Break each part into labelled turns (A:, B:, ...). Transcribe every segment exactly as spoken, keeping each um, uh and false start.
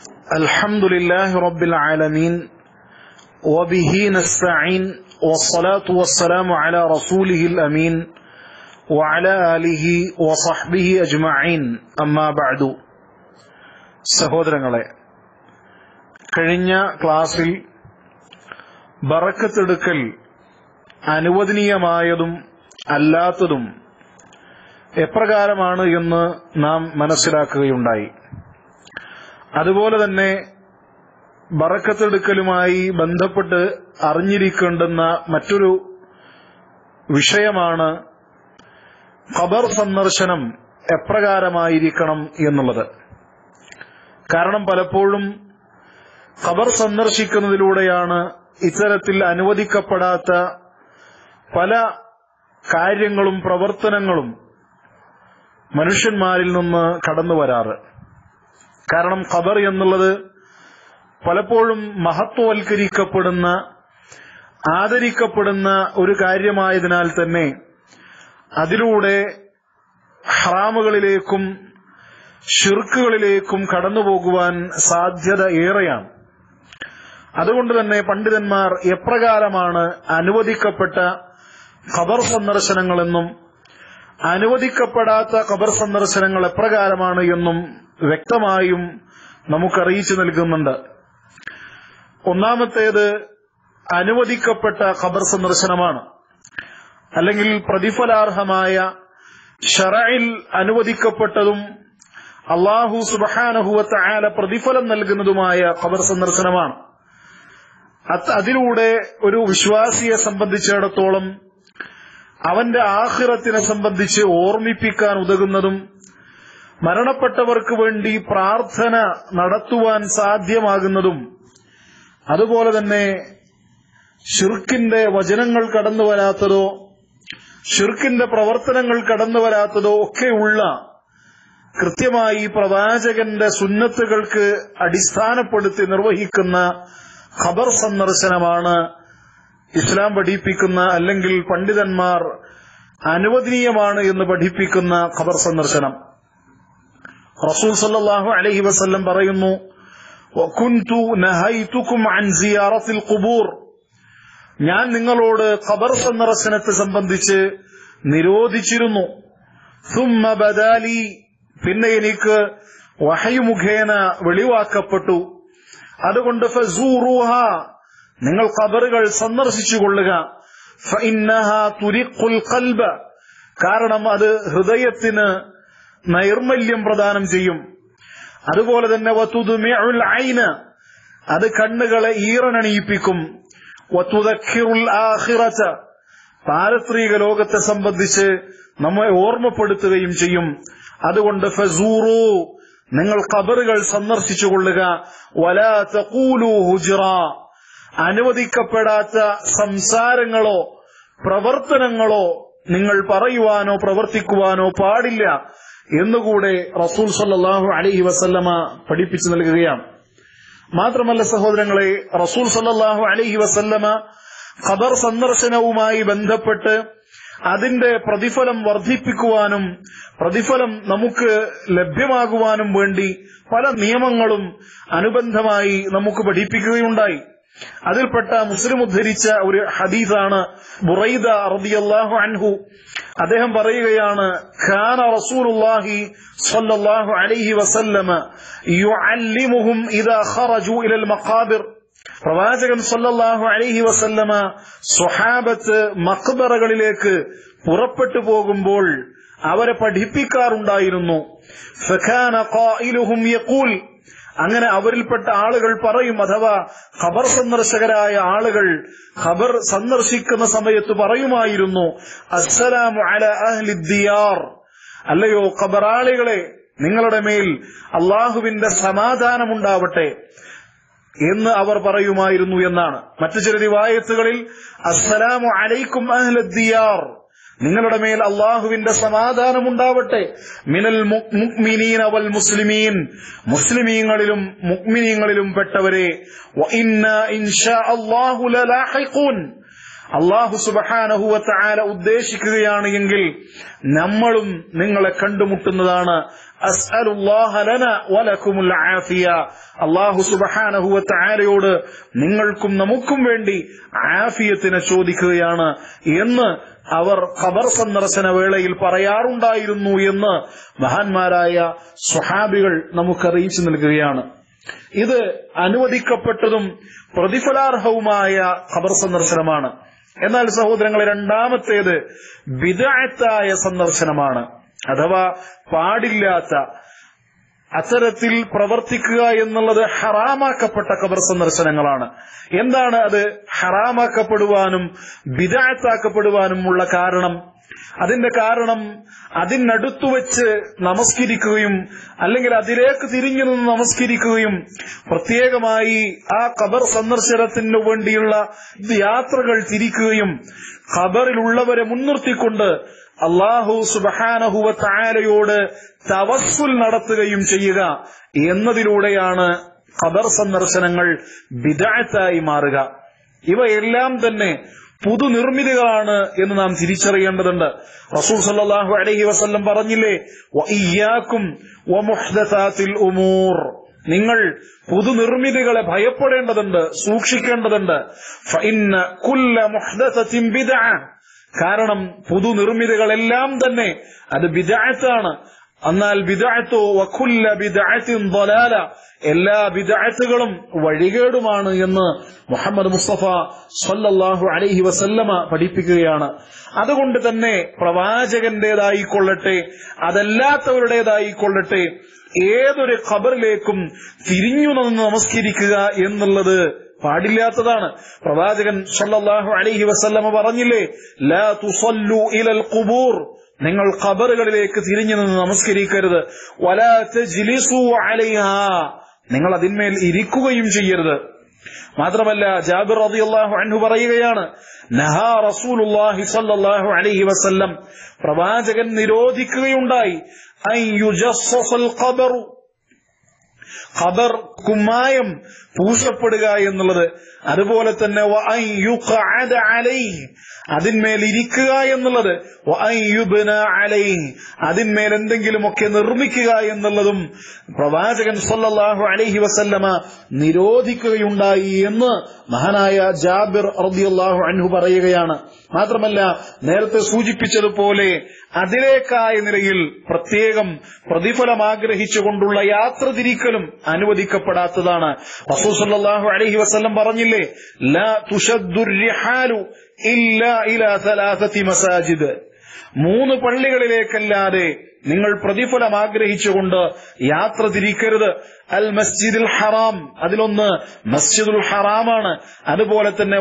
A: الحمد لله رب العالمين وبه نستعين والصلاة والسلام على رسوله الأمين وعلى آله وصحبه أجمعين أما بعد. സഹോദരങ്ങളെ, കഴിഞ്ഞ ക്ലാസ്സിൽ ബറക്കത്തെടുക്കൽ അനുവദനീയമായതും അല്ലാത്തതും എപ്രകാരമാണ് എന്ന് നാം മനസ്സിലാക്കുകയുണ്ടായി. അതുപോലെ തന്നെ ബറക്കത്തെടുക്കലുമായി ബന്ധപ്പെട്ട് അറിഞ്ഞിരിക്കേണ്ടുന്ന മറ്റൊരു വിഷയമാണ് ഖബർ സന്ദർശനം എപ്രകാരമായിരിക്കണം എന്നുള്ളത്. കാരണം പലപ്പോഴും ഖബർ സന്ദർശിക്കുന്നതിലൂടെയാണ് ഇത്തരത്തിൽ അനുവദിക്കപ്പെടാത്ത പല കാര്യങ്ങളും പ്രവർത്തനങ്ങളും മനുഷ്യന്മാരിൽ നിന്ന് കടന്നു വരാറ്. കാരണം ഖബർ എന്നുള്ളത് പലപ്പോഴും മഹത്വവൽക്കരിക്കപ്പെടുന്ന ആദരിക്കപ്പെടുന്ന ഒരു കാര്യമായതിനാൽ തന്നെ അതിലൂടെ ഹറാമുകളിലേക്കും ശിർക്കുകളിലേക്കും കടന്നുപോകുവാൻ സാധ്യത ഏറെയാണ്. അതുകൊണ്ട് തന്നെ പണ്ഡിതന്മാർ എപ്രകാരമാണ് അനുവദിക്കപ്പെട്ട ഖബർ സന്ദർശനങ്ങളെന്നും അനുവദിക്കപ്പെടാത്ത ഖബർ സന്ദർശനങ്ങൾ എപ്രകാരമാണ് എന്നും വ്യക്തമായും നമുക്കറിയിച്ചു നൽകുന്നുണ്ട്. ഒന്നാമത്തേത് അനുവദിക്കപ്പെട്ട ഖബർ സന്ദർശനമാണ്, അല്ലെങ്കിൽ പ്രതിഫലാർഹമായ ശറഇൽ അനുവദിക്കപ്പെട്ടതും അല്ലാഹു സുബ്ഹാനഹു വ തആല പ്രതിഫലം നൽകുന്നതുമായ ഖബർ സന്ദർശനമാണ്. അതിലൂടെ ഒരു വിശ്വാസിയെ സംബന്ധിച്ചിടത്തോളം അവന്റെ ആഖിറത്തിനെ സംബന്ധിച്ച് ഓർമ്മിപ്പിക്കാൻ ഉതകുന്നതും മരണപ്പെട്ടവർക്ക് വേണ്ടി പ്രാർത്ഥന നടത്തുവാൻ സാധ്യമാകുന്നതും അതുപോലെ തന്നെ ശിർക്കിന്റെ വചനങ്ങൾ കടന്നു വരാത്തതോ ശിർക്കിന്റെ പ്രവർത്തനങ്ങൾ കടന്നു വരാത്തതോ ഒക്കെയുള്ള കൃത്യമായി പ്രവാചകന്റെ സുന്നത്തുകൾക്ക് അടിസ്ഥാനപ്പെടുത്തി നിർവഹിക്കുന്ന ഖബർ സന്ദർശനമാണ് ഇസ്ലാം പഠിപ്പിക്കുന്ന, അല്ലെങ്കിൽ പണ്ഡിതന്മാർ അനുവദനീയമാണ് എന്ന് പഠിപ്പിക്കുന്ന ഖബർ സന്ദർശനം. റസൂൽ സല്ലല്ലാഹു അലൈഹി വസല്ലം പറയുന്നു, വകുൻതു നഹൈതുകും അൻ സിയാറത്തിൽ ഖുബൂർ, ഞാൻ നിങ്ങളോട് ഖബർ സന്ദർശനത്തെ സംബന്ധിച്ച് നിരോധിച്ചിരുന്നു. സുമ്മ ബദാലി, പിന്നെ എനിക്ക് വഹയ് മുഖേന വെളിവാക്കപ്പെട്ടു. അതുകൊണ്ട് ഫസൂറുഹ, നിങ്ങൾ ഖബറുകൾ സന്ദർശിച്ചുകൊള്ളുക. ഫഇന്നഹാ തുരിഖുൽ ഖൽബ, കാരണം അത് ഹൃദയത്തിന് നൈർമല്യം പ്രദാനം ചെയ്യും. അതുപോലെ തന്നെ വതുദ്മിഉൽ ഐന, അത് കണ്ണുകളെ ഈറനണിയിപ്പിക്കും. വതുദക്കിറുൽ ആഖിറത, പാരത്രിക ലോകത്തെ സംബന്ധിച്ച് നമ്മെ ഓർമ്മപ്പെടുത്തുകയും ചെയ്യും. അതുകൊണ്ട് ഫസൂറു, നിങ്ങൾ ഖബറുകൾ സന്ദർശിച്ചുകൊള്ളുക. വലാ തഖൂലു ഹുജ്റ, അനുവദിക്കപ്പെടാത്ത സംസാരങ്ങളോ പ്രവർത്തനങ്ങളോ നിങ്ങൾ പറയുവാനോ പ്രവർത്തിക്കുവാനോ പാടില്ല എന്നുകൂടെ റസൂൽ സല്ലല്ലാഹു അലൈഹി വസല്ലമ പഠിപ്പിച്ചു നൽകുകയാണ്. മാത്രമല്ല സഹോദരങ്ങളെ, റസൂൽ സല്ലല്ലാഹു അലൈഹി വസല്ലമ ഖബർ സന്ദർശനവുമായി ബന്ധപ്പെട്ട് അതിന്റെ പ്രതിഫലം വർദ്ധിപ്പിക്കുവാനും പ്രതിഫലം നമുക്ക് ലഭ്യമാകുവാനും വേണ്ടി പല നിയമങ്ങളും അനുബന്ധമായി നമുക്ക് പഠിപ്പിക്കുകയുണ്ടായി. അതിൽപ്പെട്ട മുസ്ലിം ഉദ്ധരിച്ച ഒരു ഹദീസാണ് ബുറൈദ റളിയല്ലാഹു അൻഹു. അദ്ദേഹം പറയുകയാണ്, കാന റസൂലുള്ളാഹി സ്വല്ലല്ലാഹു അലൈഹി വസല്ലമ യുഅല്ലിമുഹും ഇദാ ഖറജു ഇലൽ മഖാബിർ, പ്രവാചകൻ സ്വല്ലല്ലാഹു അലൈഹി വസല്ലമ സ്വഹാബത്ത് മഖ്ബറകളിലേക്ക് പുറപ്പെട്ടു പോകുമ്പോൾ അവരെ പഠിപ്പിക്കാറുണ്ടായിരുന്നു. ഫകാന ഖായിലുഹും യഖൂൽ, അങ്ങനെ അവരിൽപ്പെട്ട ആളുകൾ പറയും, അഥവാ ഖബർ സന്ദർശകരായ ആളുകൾ ഖബർ സന്ദർശിക്കുന്ന സമയത്ത് പറയുമായിരുന്നു, അസ്സലാമു അലാ അഹ്ലി ദിയാർ, അല്ലയോ ഖബറാളികളെ, നിങ്ങളുടെ മേൽ അള്ളാഹുവിന്റെ സമാധാനമുണ്ടാവട്ടെ എന്ന് അവർ പറയുമായിരുന്നു എന്നാണ്. മറ്റു ചില റിവായത്തുകളിൽ അസ്സലാമു അലൈക്കും അഹ്ല ദിയാർ, നിങ്ങളുടെ മേൽ അള്ളാഹുവിന്റെ സമാധാനമുണ്ടാവട്ടെ, മിനൽ മുഅ്മിനീന വൽ മുസ്ലിമീൻ, മുസ്ലിമീങ്ങളിലും മുഅ്മിനീങ്ങളിലും പെട്ടവരെ, വ ഇന്നാ ഇൻഷാ അല്ലാഹു ലലാഹിഖൂൻ, അള്ളാഹു സുബ്ഹാനഹു വ തആല ഉദ്ദേശിക്കുകയാണ് എങ്കിൽ നമ്മളും നിങ്ങളെ കണ്ടുമുട്ടുന്നതാണ്. അസ്അലുല്ലാഹ ലനാ വലകുമുൽ ആഫിയ, അല്ലാഹു സുബ്ഹാനഹു വ തആലയോട് നിങ്ങൾക്കും നമുക്കും വേണ്ടി ആഫിയത്തിനെ ചോദിക്കുകയാണ് എന്ന് അവർ ഖബർ സന്ദർശന വേളയിൽ പറയാറുണ്ടായിരുന്നു എന്ന് മഹാന്മാരായ സ്വഹാബികൾ നമുക്കറിയിച്ചു നൽകുകയാണ്. ഇത് അനുവദിക്കപ്പെട്ടതും പ്രതിഫലാർഹവുമായ ഖബർ സന്ദർശനമാണ്. എന്നാൽ സഹോദരങ്ങളെ, രണ്ടാമത്തേത് ബിദ്അത്തായ സന്ദർശനമാണ്. അഥവാ പാടില്ലാത്ത അത്തരത്തിൽ പ്രവർത്തിക്കുക എന്നുള്ളത് ഹറാമാക്കപ്പെട്ട ഖബർ സന്ദർശനങ്ങളാണ്. എന്താണ് അത് ഹറാമാക്കപ്പെടുവാനും ബിദ്അത്താക്കപ്പെടുവാനുമുള്ള കാരണം? അതിന്റെ കാരണം അതിനടുത്തു വെച്ച് നമസ്കരിക്കുകയും അല്ലെങ്കിൽ അതിലേക്ക് തിരിഞ്ഞു നിന്ന് നമസ്കരിക്കുകയും പ്രത്യേകമായി ആ ഖബർ സന്ദർശനത്തിനു വേണ്ടിയുള്ള യാത്രകൾ തിരിക്കുകയും ഖബറിലുള്ളവരെ മുൻനിർത്തിക്കൊണ്ട് അല്ലാഹു സുബ്ഹാനഹു വ തആലയോട് തവസ്സുൽ നടത്തുകയും ചെയ്യുക എന്നതിലൂടെയാണ് ഖബർ സന്ദർശനങ്ങൾ ബിദ്അത്തായി മാറുക. ഇവയെല്ലാം തന്നെ പുതുനിർമ്മിതികളാണ് എന്ന് നാം തിരിച്ചറിയേണ്ടതുണ്ട്. റസൂൽ സല്ലല്ലാഹു അലൈഹി വസല്ലം പറഞ്ഞില്ലേ, വഇയ്യാകും വമുഹ്ദസാത്തിൽ ഉമൂർ, നിങ്ങൾ പുതുനിർമ്മിതികളെ ഭയപ്പെടേണ്ടതുണ്ട്, സൂക്ഷിക്കേണ്ടതുണ്ട്. ഫഇന്ന കുല്ല മുഹ്ദസത്തിൻ ബിദ്അ, കാരണം പുതുനിർമ്മിതികളെല്ലാം തന്നെ അത് ബിദ്അത്താണ്. എന്നാൽ ബിദ്അത്തു വകുല്ല ബിദ്അത്തിൻ ളലാല, എല്ലാ ബിദ്അത്തുകളും വഴികേടുമാണ് എന്ന് മുഹമ്മദ് മുസ്തഫ സ്വല്ലല്ലാഹു അലൈഹി വസല്ലമ പഠിപ്പിക്കുകയാണ്. അതുകൊണ്ട് തന്നെ പ്രവാചകന്റേതായിക്കൊള്ളട്ടെ അതല്ലാത്തവരുടേതായിക്കൊള്ളട്ടെ ഏതൊരു ഖബറിലേക്കും തിരിഞ്ഞു നിന്ന് നമസ്കരിക്കുക എന്നുള്ളത് പാടില്ലാത്തതാണ്. പ്രവാചകൻ സ്വല്ലല്ലാഹു അലൈഹി വസല്ലമ പറഞ്ഞില്ലേ, ലാ തുസല്ലു ഇലൽ ഖുബൂർ, നിങ്ങൾ ഖബറുകളിലേക്ക് തിരിഞ്ഞു നിന്ന് നമസ്കരിക്കരുത്. വലാ തജ്ലിസു അലൈഹാ, നിങ്ങൾ അതിന്മേൽ ഇരിക്കുകയും ചെയ്യരുത്. മാത്രമല്ല ജാബിർ റളിയല്ലാഹു അൻഹു പറയുകയാണ്, നഹാ റസൂലുള്ളാഹി സ്വല്ലല്ലാഹു അലൈഹി വസല്ലം, പ്രവാചകൻ നിരോധിക്കുകയുണ്ടായി, അൻ യുജസ്സസൽ ഖബറു, ഖബർ കുമ്മായം പൂശപ്പെടുക എന്നുള്ളത്. അതുപോലെ തന്നെ വഅൻ യുഖഅദ അലൈഹി, അതിന്മേൽ ഇരിക്കുക എന്നുള്ളത്. വഅൻ യുബ്ന അലൈഹി, അതിന്മേൽ എന്തെങ്കിലുമൊക്കെ നിർമ്മിക്കുക എന്നുള്ളതും പ്രവാചകൻ സ്വല്ലല്ലാഹു അലൈഹി വസല്ലമ നിരോധിക്കുകയുണ്ടായി എന്ന് മഹാനായ ജാബിർ റളിയല്ലാഹു അൻഹു പറയുകയാണ്. മാത്രമല്ല നേരത്തെ സൂചിപ്പിച്ചതുപോലെ അതിലേക്കായ നിലയിൽ പ്രത്യേകം പ്രതിഫലം ആഗ്രഹിച്ചുകൊണ്ടുള്ള യാത്ര തിരിക്കലും അനുവദിക്കപ്പെടാത്തതാണ്. റസൂൽ സല്ലല്ലാഹു അലൈഹി വസല്ലം പറഞ്ഞില്ലേ, ലാ തുശദ്ദുർ റിഹാലു ഇല്ലാ ഇലാ സലാസതി മസാജിദ്, മൂന്ന് പള്ളികളിലേക്കല്ലാതെ നിങ്ങൾ പ്രതിഫലം ആഗ്രഹിച്ചുകൊണ്ട് യാത്ര തിരിക്കരുത്. അൽ മസ്ജിദുൽ ഹറാം, അതിലൊന്ന് മസ്ജിദുൽ ഹറാമാണ്. അതുപോലെ തന്നെ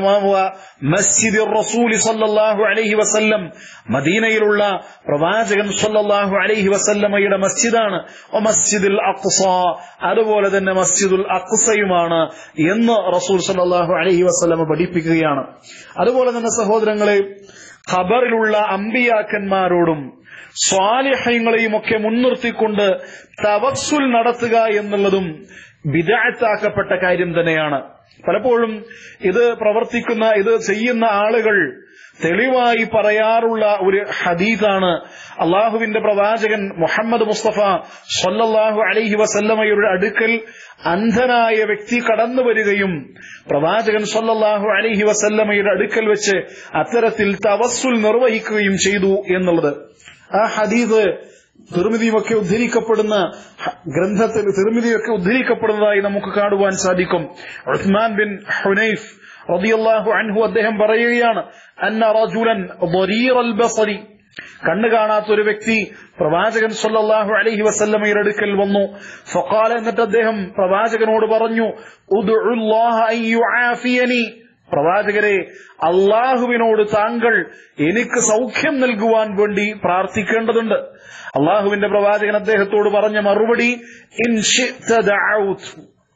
A: മസ്ജിദുർ റസൂലി സല്ലല്ലാഹു അലൈഹി വസല്ലം, മദീനയിലുള്ള പ്രവാചകൻ സല്ലല്ലാഹു അലൈഹി വസല്ലമയുടെ മസ്ജിദാണ്. മസ്ജിദുൽ അഖ്സ, അതുപോലെ തന്നെ മസ്ജിദുൽ അഖ്സയുമാണ് എന്ന് റസൂൽ സല്ലല്ലാഹു അലൈഹി വസല്ലമ പഠിപ്പിക്കുകയാണ്. അതുപോലെ തന്നെ സഹോദരങ്ങളെ, ഖബറിലുള്ള അമ്പിയാക്കന്മാരോടും സ്വാലിഹീങ്ങളെയും ഒക്കെ മുൻനിർത്തിക്കൊണ്ട് തവസ്സുൽ നടത്തുക എന്നുള്ളതും ബിദ്അത്താക്കപ്പെട്ട കാര്യം തന്നെയാണ്. പലപ്പോഴും ഇത് പ്രവർത്തിക്കുന്ന ഇത് ചെയ്യുന്ന ആളുകൾ തെളിവായി പറയാറുള്ള ഒരു ഹദീസാണ്, അള്ളാഹുവിന്റെ പ്രവാചകൻ മുഹമ്മദ് മുസ്തഫ സ്വല്ലല്ലാഹു അലൈഹി വസല്ലമയുടെ അടുക്കൽ അന്ധനായ വ്യക്തി കടന്നു വരികയും പ്രവാചകൻ സ്വല്ലല്ലാഹു അലൈഹി വസല്ലമയുടെ അടുക്കൽ വെച്ച് അത്തരത്തിൽ തവസ്സുൽ നിർവഹിക്കുകയും ചെയ്തു എന്നുള്ളത്. ആ ഹദീസ് തിർമിദിയൊക്കെ ഉദ്ധരിക്കപ്പെടുന്ന ഗ്രന്ഥത്തിൽ തിർമിദിയൊക്കെ ഉദ്ധരിക്കപ്പെടുന്നതായി നമുക്ക് കാണുവാൻ സാധിക്കും. ഉസ്മാൻ ബിൻ ഹുനൈഫ് റളിയല്ലാഹു അൻഹു അദ്ദേഹം പറയുകയാണ്, അന്ന റജുലൻ ദരീറൽ ബസരി, കണ്ണു കാണാത്ത ഒരു വ്യക്തി പ്രവാചകൻ സ്വല്ലല്ലാഹു അലൈഹി വസല്ലമയുടെ അടുക്കൽ വന്നു. ഫഖാല, എന്നിട്ട് അദ്ദേഹം പ്രവാചകനോട് പറഞ്ഞു, ഉദ്ഉല്ലാഹ അൻ യുആഫിയനി, പ്രവാചകരെ, അള്ളാഹുവിനോട് താങ്കൾ എനിക്ക് സൗഖ്യം നൽകുവാൻ വേണ്ടി പ്രാർത്ഥിക്കേണ്ടതുണ്ട്. അള്ളാഹുവിന്റെ പ്രവാചകൻ അദ്ദേഹത്തോട് പറഞ്ഞ മറുപടി, ഇൻ ശിഅ്ത ദഅഉതു,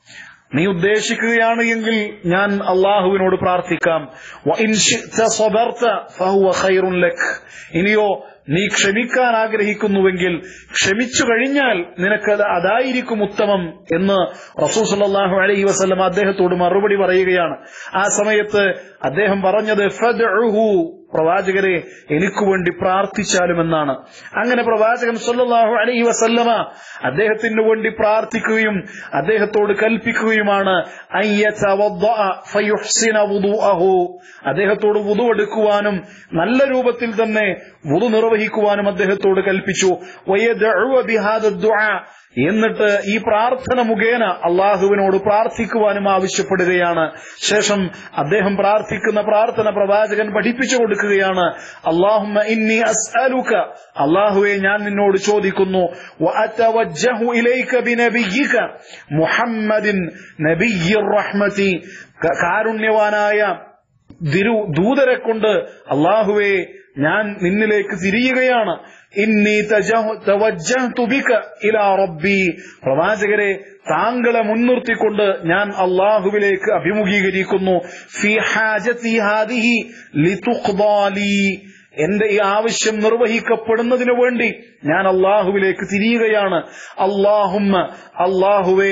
A: നീ ഉദ്ദേശിക്കുകയാണ് എങ്കിൽ ഞാൻ അള്ളാഹുവിനോട് പ്രാർത്ഥിക്കാം. വഇൻ ശിഅ്ത സബർത ഫഹുവ ഖൈറുൻ ലക്, ഇനിയോ നീ ക്ഷമിക്കാൻ ആഗ്രഹിക്കുന്നുവെങ്കിൽ ക്ഷമിച്ചു കഴിഞ്ഞാൽ നിനക്ക് അതായിരിക്കും ഉത്തമം എന്ന് റസൂൽ സല്ലല്ലാഹു അലൈഹി വസല്ലം അദ്ദേഹത്തോട് മറുപടി പറയുകയാണ്. ആ സമയത്ത് അദ്ദേഹം പറഞ്ഞത്, ഫദ്ഉഹു പ്രവാചകരെ എനിക്ക് വേണ്ടി പ്രാർത്ഥിച്ചാലുമെന്നാണ്. അങ്ങനെ പ്രവാചകൻ സല്ലല്ലാഹു അലൈഹി വസല്ലമ അദ്ദേഹത്തിന് വേണ്ടി പ്രാർത്ഥിക്കുകയും അദ്ദേഹത്തോട് കൽപ്പിക്കുകയുമാണ് അദ്ദേഹത്തോട് വുദു എടുക്കുവാനും നല്ല രൂപത്തിൽ തന്നെ വുദു നിർവഹിക്കുവാനും അദ്ദേഹത്തോട് കൽപ്പിച്ചു. എന്നിട്ട് ഈ പ്രാർത്ഥന മുഖേന അള്ളാഹുവിനോട് പ്രാർത്ഥിക്കുവാനും ആവശ്യപ്പെടുകയാണ്. ശേഷം അദ്ദേഹം പ്രാർത്ഥിക്കുന്ന പ്രാർത്ഥന പ്രവാചകൻ പഠിപ്പിച്ചു കൊടുക്കുകയാണ്. അല്ലാഹുമ്മ ഇന്നി അസ്അലുക, അള്ളാഹുവെ ഞാൻ നിന്നോട് ചോദിക്കുന്നു, വഅതവജ്ജഹു ഇലൈക ബിനബിയ്യിക മുഹമ്മദിൻ നബിയ്യിർ റഹ്മതി, കാരുണ്യവാനായ ദൂതരെ കൊണ്ട് അള്ളാഹുവെ ഞാൻ നിന്നിലേക്ക് തിരിയുകയാണ്. ഇന്നി തവജ്ജഹ്തു ബിക ഇലാ റബ്ബി, പ്രവാചകരെ താങ്കളെ മുൻനിർത്തിക്കൊണ്ട് ഞാൻ അള്ളാഹുവിലേക്ക് അഭിമുഖീകരിക്കുന്നു. ഫീ ഹാജതി ഹാദിഹി ലിതുഖ്ദാ ലീ, എന്റെ ഈ ആവശ്യം നിർവഹിക്കപ്പെടുന്നതിനു വേണ്ടി ഞാൻ അള്ളാഹുവിലേക്ക് തിരിയുകയാണ്. അല്ലാഹുമ്മ, അള്ളാഹുവേ,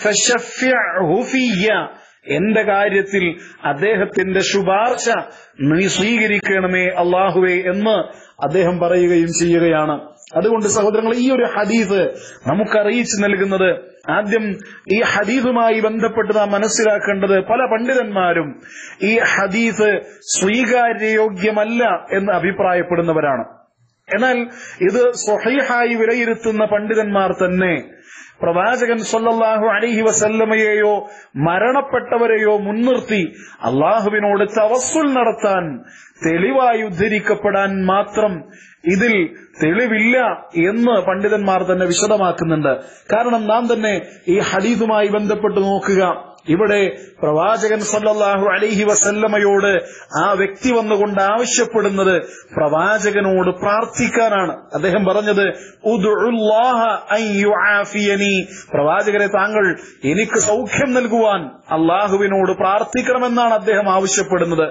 A: ഫശഫ്ഇഹു ഫിയ്യ, എന്റെ കാര്യത്തിൽ അദ്ദേഹത്തിന്റെ ശുപാർശ നീ സ്വീകരിക്കണമേ അള്ളാഹുവേ എന്ന് അദ്ദേഹം പറയുകയും ചെയ്യുകയാണ്. അതുകൊണ്ട് സഹോദരങ്ങൾ, ഈ ഒരു ഹദീസ് നമുക്കറിയിച്ചു നൽകുന്നത്, ആദ്യം ഈ ഹദീസുമായി ബന്ധപ്പെട്ട് നാം മനസ്സിലാക്കേണ്ടത്, പല പണ്ഡിതന്മാരും ഈ ഹദീസ് സ്വീകാര്യയോഗ്യമല്ല എന്ന് അഭിപ്രായപ്പെടുന്നവരാണ്. എന്നാൽ ഇത് സ്വഹീഹായി വിലയിരുത്തുന്ന പണ്ഡിതന്മാർ തന്നെ പ്രവാചകൻ സല്ലല്ലാഹു അലൈഹി വസല്ലമയെയോ മരണപ്പെട്ടവരെയോ മുൻനിർത്തി അള്ളാഹുവിനോട് തവസ്സുൽ നടത്താൻ, തെളിവായി ഉദ്ധരിക്കപ്പെടാൻ മാത്രം ഇതിൽ തെളിവില്ല എന്ന് പണ്ഡിതന്മാർ തന്നെ വിശദമാക്കുന്നുണ്ട്. കാരണം നാം തന്നെ ഈ ഹദീസുമായി ബന്ധപ്പെട്ട് നോക്കുക, ഇവിടെ പ്രവാചകൻ സല്ലല്ലാഹു അലൈഹി വസല്ലമയോട് ആ വ്യക്തി വന്നുകൊണ്ട് ആവശ്യപ്പെടുന്നത് പ്രവാചകനോട് പ്രാർത്ഥിക്കാനാണ്. അദ്ദേഹം പറഞ്ഞത് ഉദ്ഉല്ലാഹ അൻ യുആഫിയനി, പ്രവാചകരെ താങ്കൾ എനിക്ക് സൗഖ്യം നൽകുവാൻ അള്ളാഹുവിനോട് പ്രാർത്ഥിക്കണമെന്നാണ് അദ്ദേഹം ആവശ്യപ്പെടുന്നത്.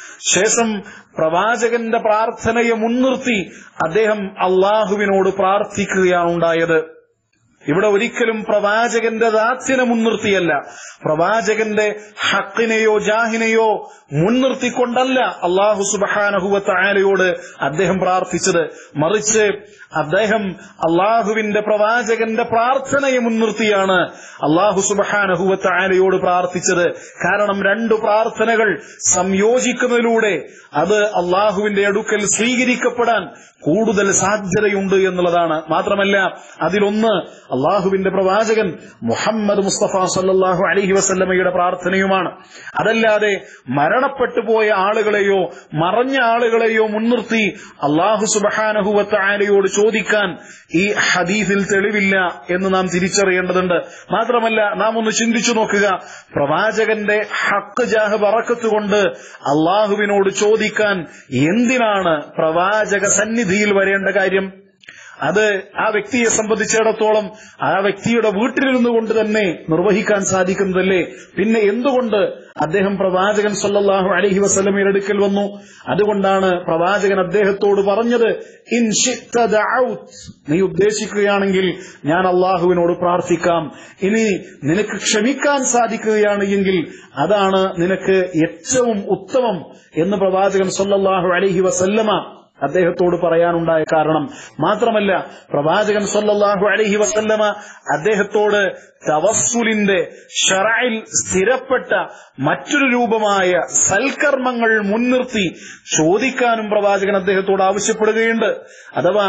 A: ശേഷം പ്രവാചകന്റെ പ്രാർത്ഥനയെ മുൻനിർത്തി അദ്ദേഹം അള്ളാഹുവിനോട് പ്രാർത്ഥിക്കുകയാണ് ഉണ്ടായത്. ഇവിടെ ഒരിക്കലും പ്രവാചകന്റെ ദാത്തിനെ മുൻനിർത്തിയല്ല, പ്രവാചകന്റെ ഹക്കിനെയോ ജാഹിനെയോ മുൻനിർത്തിക്കൊണ്ടല്ല അള്ളാഹു സുബ്ഹാനഹു വ തആലയോട് അദ്ദേഹം പ്രാർത്ഥിച്ചത്. മറിച്ച് അദ്ദേഹം അള്ളാഹുവിന്റെ പ്രവാചകന്റെ പ്രാർത്ഥനയെ മുൻനിർത്തിയാണ് അള്ളാഹു സുബ്ഹാനഹു വ തആലയോട് പ്രാർത്ഥിച്ചത്. കാരണം രണ്ടു പ്രാർത്ഥനകൾ സംയോജിക്കുന്നതിലൂടെ അത് അള്ളാഹുവിന്റെ അടുക്കൽ സ്വീകരിക്കപ്പെടാൻ കൂടുതൽ സാധ്യതയുണ്ട് എന്നുള്ളതാണ്. മാത്രമല്ല, അതിലൊന്ന് അള്ളാഹുവിന്റെ പ്രവാചകൻ മുഹമ്മദ് മുസ്തഫ സല്ലല്ലാഹു അലൈഹി വസല്ലമയുടെ പ്രാർത്ഥനയുമാണ്. അതല്ലാതെ മരണപ്പെട്ടു പോയ ആളുകളെയോ മറഞ്ഞ ആളുകളെയോ മുൻനിർത്തി അള്ളാഹു സുബ്ഹാനഹു വ തആലയോട് ചോദിക്കാൻ ഈ ഹദീസിൽ തെളിവില്ല എന്ന് നാം തിരിച്ചറിയേണ്ടതുണ്ട്. മാത്രമല്ല, നാം ഒന്ന് ചിന്തിച്ചു നോക്കുക, പ്രവാചകന്റെ ഹക്ക് ജാഹ് ബറക്കത്ത് കൊണ്ട് അള്ളാഹുവിനോട് ചോദിക്കാൻ എന്തിനാണ് പ്രവാചക സന്നിധിയിൽ വരേണ്ട കാര്യം? അത് ആ വ്യക്തിയെ സംബന്ധിച്ചിടത്തോളം ആ വ്യക്തിയുടെ വീട്ടിലിരുന്നു കൊണ്ട് തന്നെ നിർവഹിക്കാൻ സാധിക്കുന്നതല്ലേ. പിന്നെ എന്തുകൊണ്ട് അദ്ദേഹം പ്രവാചകൻ സല്ലല്ലാഹു അലൈഹി വസല്ലമയുടെ അടുക്കൽ വന്നു? അതുകൊണ്ടാണ് പ്രവാചകൻ അദ്ദേഹത്തോട് പറഞ്ഞത്, ഇൻ ശിഅ്ത ദഅൗത്, നീ ഉദ്ദേശിക്കുകയാണെങ്കിൽ ഞാൻ അള്ളാഹുവിനോട് പ്രാർത്ഥിക്കാം. ഇനി നിനക്ക് ക്ഷമിക്കാൻ സാധിക്കുകയാണ് എങ്കിൽ അതാണ് നിനക്ക് ഏറ്റവും ഉത്തമം എന്ന് പ്രവാചകൻ സല്ലല്ലാഹു അലൈഹി വസല്ലമ അദ്ദേഹത്തോട് പറയാനുണ്ടായ കാരണം. മാത്രമല്ല, പ്രവാചകൻ സല്ലല്ലാഹു അലൈഹി വസല്ലമ അദ്ദേഹത്തോട് തവസ്സുലിന്റെ ശറഇൽ സ്ഥിരപ്പെട്ട മറ്റൊരു രൂപമായ സൽക്കർമ്മങ്ങൾ മുൻനിർത്തി ചോദിക്കാനും പ്രവാചകൻ അദ്ദേഹത്തോട് ആവശ്യപ്പെടുകയുണ്ട്. അഥവാ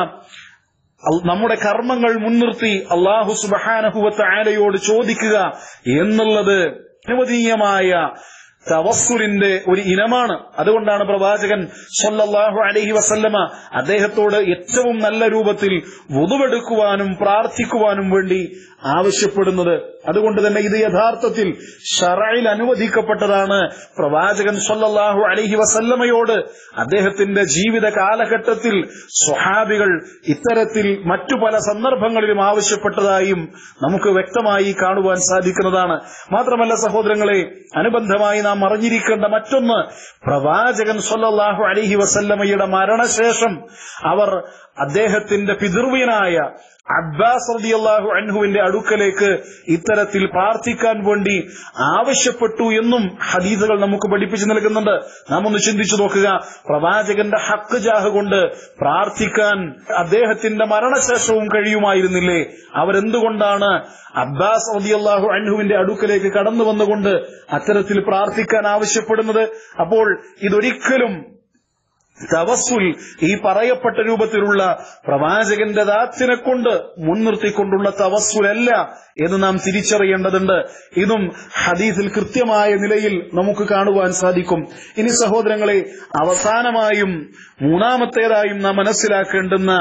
A: നമ്മുടെ കർമ്മങ്ങൾ മുൻനിർത്തി അല്ലാഹു സുബ്ഹാനഹു വ തആലയോട് ചോദിക്കുക എന്നുള്ളത് അനുവദനീയമായ തവസ്സുലിന്റെ ഒരു ഇനമാണ്. അതുകൊണ്ടാണ് പ്രവാചകൻ സല്ലല്ലാഹു അലൈഹി വസല്ലമ അദ്ദേഹത്തോട് ഏറ്റവും നല്ല രൂപത്തിൽ വുദുവെടുക്കുവാനും പ്രാർത്ഥിക്കുവാനും വേണ്ടി ആവശ്യപ്പെടുന്നത്. അതുകൊണ്ട് തന്നെ ഇത് യഥാർത്ഥത്തിൽ ശറഇൽ അനുവദിക്കപ്പെട്ടതാണ്. പ്രവാചകൻ സല്ലല്ലാഹു അലൈഹി വസല്ലമയോട് അദ്ദേഹത്തിന്റെ ജീവിത കാലഘട്ടത്തിൽ സ്വഹാബികൾ ഇത്തരത്തിൽ മറ്റു പല സന്ദർഭങ്ങളിലും ആവശ്യപ്പെട്ടതായും നമുക്ക് വ്യക്തമായി കാണുവാൻ സാധിക്കുന്നതാണ്. മാത്രമല്ല സഹോദരങ്ങളെ, അനുബന്ധമായി നാം അറിഞ്ഞിരിക്കേണ്ട മറ്റൊന്ന്, പ്രവാചകൻ സല്ലല്ലാഹു അലൈഹി വസല്ലമയുടെ മരണശേഷം അവർ അദ്ദേഹത്തിന്റെ പിതൃവ്യനായ അബ്ബാസ് റളിയല്ലാഹു അൻഹുവിന്റെ അടുക്കലേക്ക് ഇത്തരത്തിൽ പ്രാർത്ഥിക്കാൻ വേണ്ടി ആവശ്യപ്പെട്ടു എന്നും ഹദീസുകൾ നമുക്ക് പഠിപ്പിച്ചു നൽകുന്നുണ്ട്. നാം ഒന്ന് ചിന്തിച്ചു നോക്കുക, പ്രവാചകന്റെ ഹക്ക് ജാഹ് കൊണ്ട് പ്രാർത്ഥിക്കാൻ അദ്ദേഹത്തിന്റെ മരണശേഷവും കഴിയുമായിരുന്നില്ലേ? അവരെന്തുകൊണ്ടാണ് അബ്ബാസ് റളിയല്ലാഹു അൻഹുവിന്റെ അടുക്കലേക്ക് കടന്നു വന്നുകൊണ്ട് അത്തരത്തിൽ പ്രാർത്ഥിക്കാൻ ആവശ്യപ്പെടുന്നത്? അപ്പോൾ ഇതൊരിക്കലും തവസ്സുൽ ഈ പറയപ്പെട്ട രൂപത്തിലുള്ള പ്രവാചകന്റെ ദാത്തിനെ കൊണ്ട് മുൻനിർത്തിക്കൊണ്ടുള്ള തവസ്സുലല്ല എന്ന് നാം തിരിച്ചറിയേണ്ടതുണ്ട്. ഇതും ഹദീസിൽ കൃത്യമായ നിലയിൽ നമുക്ക് കാണുവാൻ സാധിക്കും. ഇനി സഹോദരങ്ങളെ, അവസാനമായും മൂന്നാമത്തേതായും നാം മനസ്സിലാക്കേണ്ടുന്ന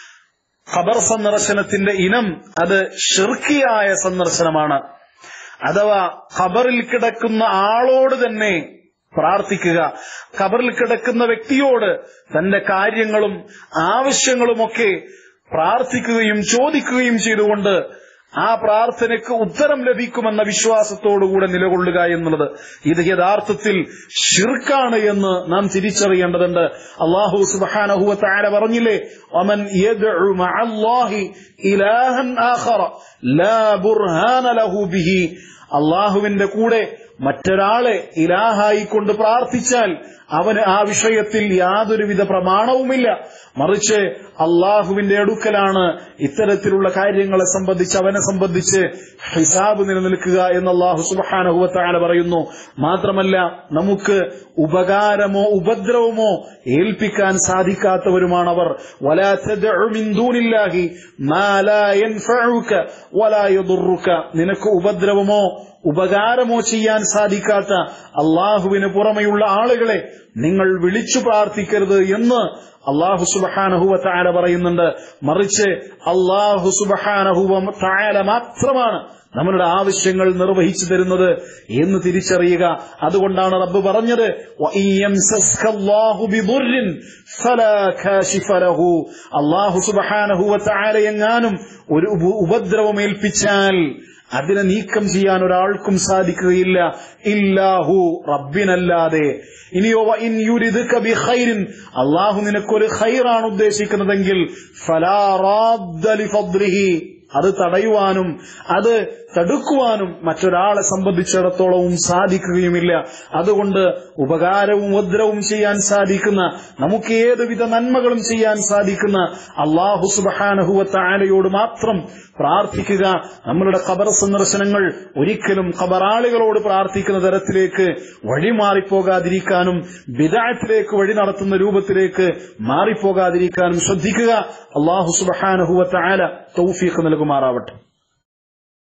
A: ഖബർ സന്ദർശനത്തിന്റെ ഇനം അത് ശിർക്കിയായ സന്ദർശനമാണ്. അഥവാ ഖബറിൽ കിടക്കുന്ന ആളോട് തന്നെ പ്രാർത്ഥിക്കുക, ഖബറിൽ കിടക്കുന്ന വ്യക്തിയോട് തന്റെ കാര്യങ്ങളും ആവശ്യങ്ങളുമൊക്കെ പ്രാർത്ഥിക്കുകയും ചോദിക്കുകയും ചെയ്തുകൊണ്ട് ആ പ്രാർത്ഥനയ്ക്ക് ഉത്തരം ലഭിക്കുമെന്ന വിശ്വാസത്തോടുകൂടെ നിലകൊള്ളുക എന്നുള്ളത് ഇത് യഥാർത്ഥത്തിൽ ശിർക്കാണ് എന്ന് നാം തിരിച്ചറിയേണ്ടതുണ്ട്. അല്ലാഹു സുബ്ഹാനഹു വ തആല പറഞ്ഞില്ലേ, വമൻ യദ്ഉ മഅല്ലാഹി ഇലാഹൻ ആഖറ ലാ ബുർഹാന ലഹു ബിഹി. അല്ലാഹുവിന്റെ കൂടെ മറ്റൊരാളെ ഇലാഹായി കൊണ്ട് പ്രാർത്ഥിച്ചാൽ അവന് ആ വിഷയത്തിൽ യാതൊരുവിധ പ്രമാണവുമില്ല. മറിച്ച് അള്ളാഹുവിന്റെ അടുക്കലാണ് ഇത്തരത്തിലുള്ള കാര്യങ്ങളെ സംബന്ധിച്ച് അവനെ സംബന്ധിച്ച് ഹിസാബ് നിലനിൽക്കുക എന്ന് അല്ലാഹു സുബ്ഹാനഹു വ തആല പറയുന്നു. മാത്രമല്ല, നമുക്ക് ഉപകാരമോ ഉപദ്രവമോ ഏൽപ്പിക്കാൻ സാധിക്കാത്തവരുമാണവർ. വലാ തദ്ഉ മിൻ ദൂനില്ലാഹി മാ ലാ യൻഫഉക വലാ യദുറുക. നിനക്ക് ഉപദ്രവമോ ഉപകാരമോ ചെയ്യാൻ സാധിക്കാത്ത അള്ളാഹുവിന് പുറമെയുള്ള ആളുകളെ നിങ്ങൾ വിളിച്ചു പ്രാർത്ഥിക്കരുത് എന്ന് അല്ലാഹു സുബ്ഹാനഹു വ തആല പറയുന്നുണ്ട്. മറിച്ച് അല്ലാഹു സുബ്ഹാനഹു വ തആല മാത്രമാണ് നമ്മളുടെ ആവശ്യങ്ങൾ നിർവഹിച്ചു തരുന്നത് എന്ന് തിരിച്ചറിയുക. അതുകൊണ്ടാണ് റബ്ബ് പറഞ്ഞത്, അല്ലാഹു സുബ്ഹാനഹു വ തആല എങ്ങാനും ഒരു ഉപദ്രവമേൽപ്പിച്ചാൽ അതിനെ നീക്കം ചെയ്യാൻ ഒരാൾക്കും സാധിക്കുകയില്ല, ഇല്ലാഹു, റബ്ബിനല്ലാതെ. ഇനിയോ ഇൻ യുരിദുക ബിഖൈരിൻ, അല്ലാഹു നിനക്കൊരു ഖൈറാണ് ഉദ്ദേശിക്കുന്നതെങ്കിൽ ഫലാ റാദ്ദ ലിഫദ്ലിഹി, അത് തടയുവാനും അത് തടുക്കുവാനും മറ്റൊരാളെ സംബന്ധിച്ചിടത്തോളവും സാധിക്കുകയുമില്ല. അതുകൊണ്ട് ഉപകാരവും ഉപദ്രവവും ചെയ്യാൻ സാധിക്കുന്ന, നമുക്ക് ഏതുവിധ നന്മകളും ചെയ്യാൻ സാധിക്കുന്ന അല്ലാഹു സുബ്ഹാനഹു വ തആലയോട് മാത്രം പ്രാർത്ഥിക്കുക. നമ്മളുടെ ഖബർ സന്ദർശനങ്ങൾ ഒരിക്കലും ഖബറാളികളോട് പ്രാർത്ഥിക്കുന്ന തരത്തിലേക്ക് വഴിമാറിപ്പോകാതിരിക്കാനും ബിദ്അത്തിലേക്ക് വഴി നടത്തുന്ന രൂപത്തിലേക്ക് മാറിപ്പോകാതിരിക്കാനും ശ്രദ്ധിക്കുക. അല്ലാഹു സുബ്ഹാനഹു വ തആല തൗഫീഖ് നൽകുമാറാവട്ടെ.